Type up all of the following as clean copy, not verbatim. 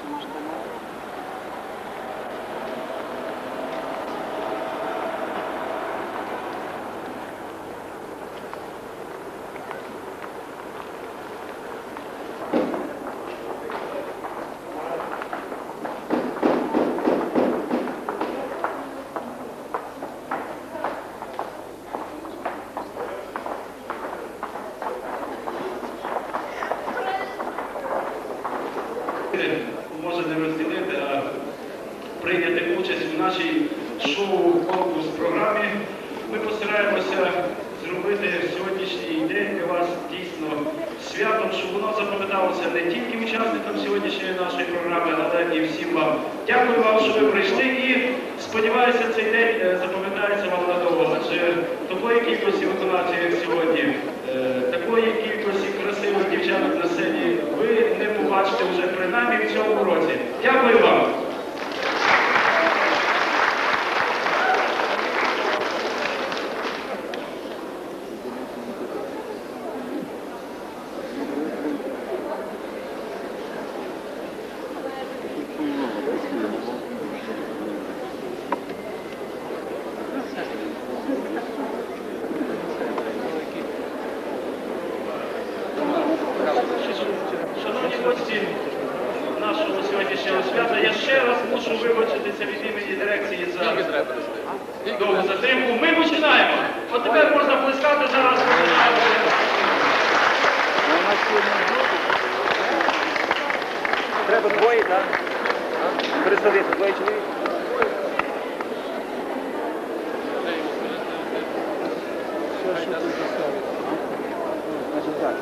Може не розділити, а прийняти участь у нашій шоу-конкурс-програмі. Ми постараємося зробити сьогоднішній день для вас дійсно святом, щоб воно запам'яталося не тільки учасникам сьогоднішньої нашої програми, але і всім вам. Дякую вам, що ви прийшли і сподіваюся, цей день запам'ятається вам надовго. Адже такої кількості виконавців, як сьогодні, такої кількості красивих дівчаток на сцені ви не побачите вже принаймні в цьому році. Дякую вам! Шановні гості нашого сьогоднішнього свята, я ще раз мушу вибачитися від імені дирекції за довгу затримку. Ми починаємо. От тепер можна плескати, зараз починаємо. Треба двоє, так? Пересадити, двоє чоловік. Значить так.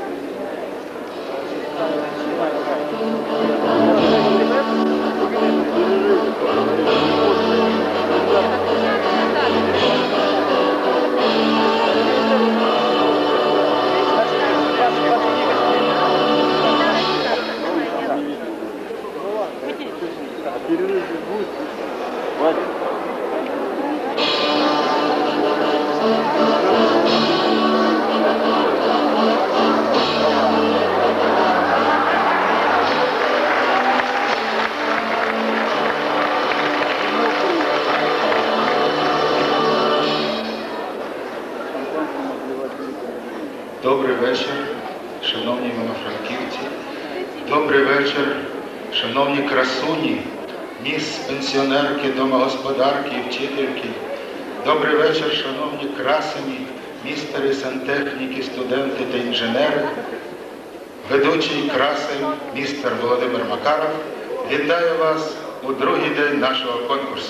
Добрий вечір, шановні івано-франківці. Добрий вечір, шановні красуні, міс пенсіонерки, домогосподарки і вчительки. Добрий вечір, шановні красені, містери сантехніки, студенти та інженери. Ведучий красень, містер Володимир Макаров, вітаю вас у другий день нашого конкурсу.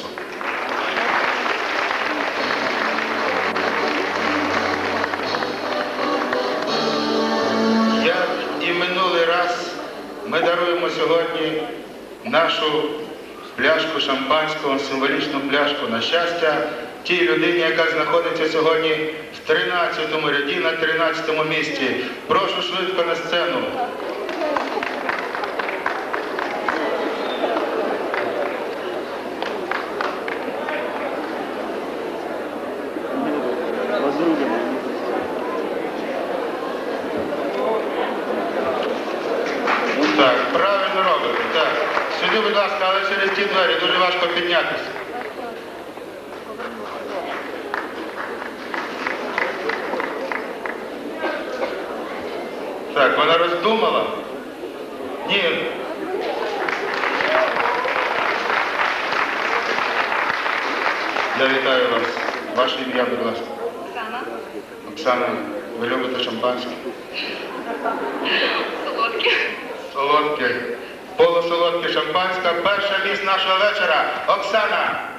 Минулий раз ми даруємо сьогодні нашу пляшку шампанського, символічну пляшку на щастя тій людині, яка знаходиться сьогодні в 13-му ряді на 13-му місці. Прошу швидко на сцену. Так, правильно робите, так. Сюди, будь ласка, але через ті двері дуже важко піднятися. Так, вона роздумала? Ні. Я вітаю вас. Ваше ім'я, будь ласка. Оксана. Оксана, ви любите шампанське? Солодке. Солодке. Полусолодке шампанське. Перша міс нашого вечора. Оксана.